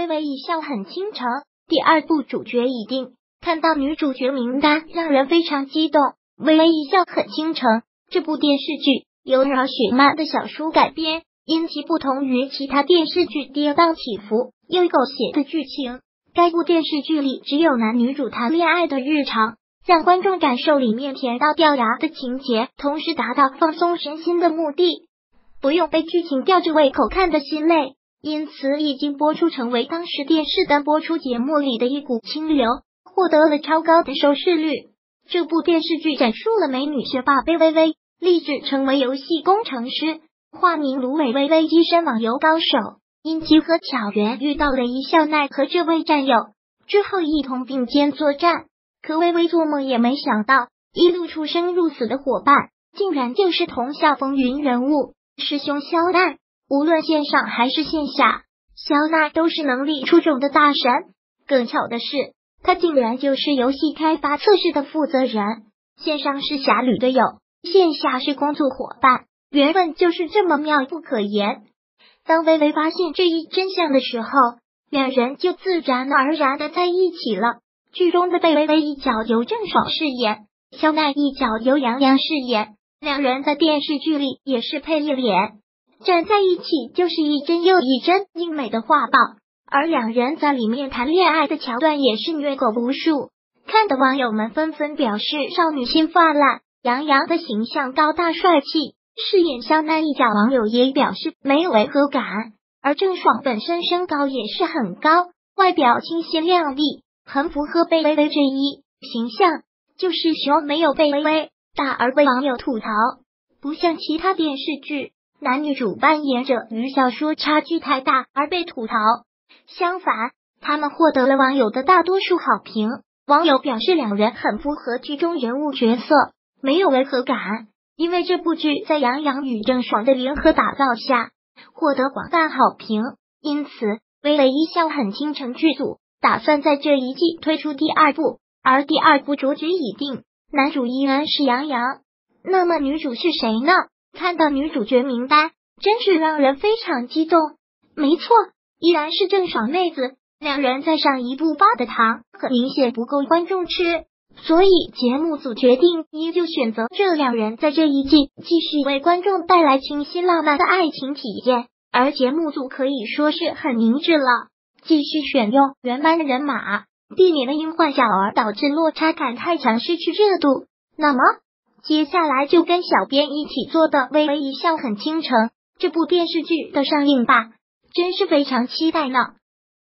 微微一笑很倾城，第二部主角已定，看到女主角名单让人非常激动。微微一笑很倾城这部电视剧由饶雪漫的小说改编，因其不同于其他电视剧跌宕起伏又狗血的剧情，该部电视剧里只有男女主谈恋爱的日常，让观众感受里面甜到掉牙的情节，同时达到放松身心的目的，不用被剧情吊着胃口看得心累，因此已经播出，成为当时电视的播出节目里的一股清流，获得了超高的收视率。这部电视剧讲述了美女学霸贝微微立志成为游戏工程师，化名芦苇微微跻身网游高手，因机和巧缘遇到了一笑奈和这位战友，之后一同并肩作战。可微微做梦也没想到，一路出生入死的伙伴竟然就是同校风云人物师兄肖奈。无论线上还是线下，肖奈都是能力出众的大神。更巧的是，他竟然就是游戏开发测试的负责人，线上是侠侣队友，线下是工作伙伴，缘分就是这么妙不可言。当微微发现这一真相的时候，两人就自然而然的在一起了。剧中的贝微微一角由郑爽饰演，肖奈一角由杨洋饰演，两人在电视剧里也是配一脸，站在一起就是一帧又一帧英美的画报，而两人在里面谈恋爱的桥段也是虐狗无数，看的网友们纷纷表示少女心泛滥。杨洋的形象高大帅气，饰演肖奈一角网友也表示没有违和感，而郑爽本身身高也是很高，外表清新靓丽，很符合贝微微这一形象，就是熊没有贝微微大而被网友吐槽。不像其他电视剧男女主扮演者与小说差距太大而被吐槽，相反，他们获得了网友的大多数好评。网友表示两人很符合剧中人物角色，没有违和感，因为这部剧在杨洋与郑爽的联合打造下获得广泛好评，因此微微一笑很倾城剧组打算在这一季推出第二部，而第二部主旨已定，男主依然是杨洋。那么女主是谁呢？看到女主角名单真是让人非常激动。没错，依然是郑爽妹子，两人在上一部发的糖很明显不够观众吃，所以节目组决定依旧选择这两人在这一季继续为观众带来清新浪漫的爱情体验，而节目组可以说是很明智了，继续选用原班人马，避免了因换小而导致落差感太强失去热度。那么接下来就跟小编一起做的微微一笑很倾城这部电视剧的上映吧，真是非常期待呢。